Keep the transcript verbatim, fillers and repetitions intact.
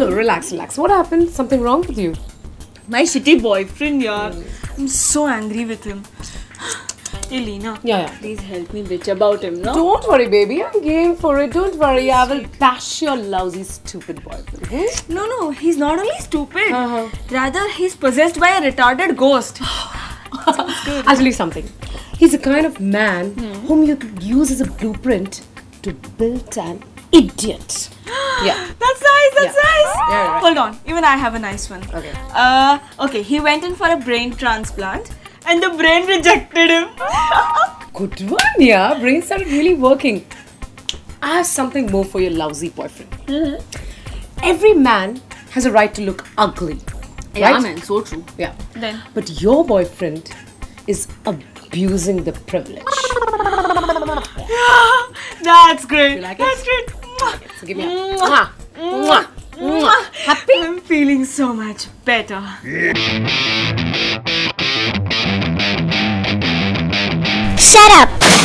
no, relax, relax. What happened? Something wrong with you? My shitty boyfriend, yaar. I'm so angry with him. Hey, Lena. Yeah, yeah. Please help me bitch about him, no? Don't worry, baby. I'm game for it. Don't worry. I will bash your lousy, stupid boyfriend. Hmm? No, no. He's not only stupid. Uh-huh. Rather, he's possessed by a retarded ghost. I'll tell you something. He's the kind of man whom you could use as a blueprint to build an idiot. Yeah. That's nice, that's Yeah. nice. Yeah, right. Hold on, even I have a nice one. Okay. Uh, okay, he went in for a brain transplant and the brain rejected him. Good one, yeah. Brain started really working. I have something more for your lousy boyfriend. Mm-hmm. Every man has a right to look ugly. Yeah, right? man, so true. Yeah. Then, But your boyfriend is abusing the privilege. that's great. You like it? That's great. So give me a mwah, mwah, mwah. Happy? I'm feeling so much better. Shut up!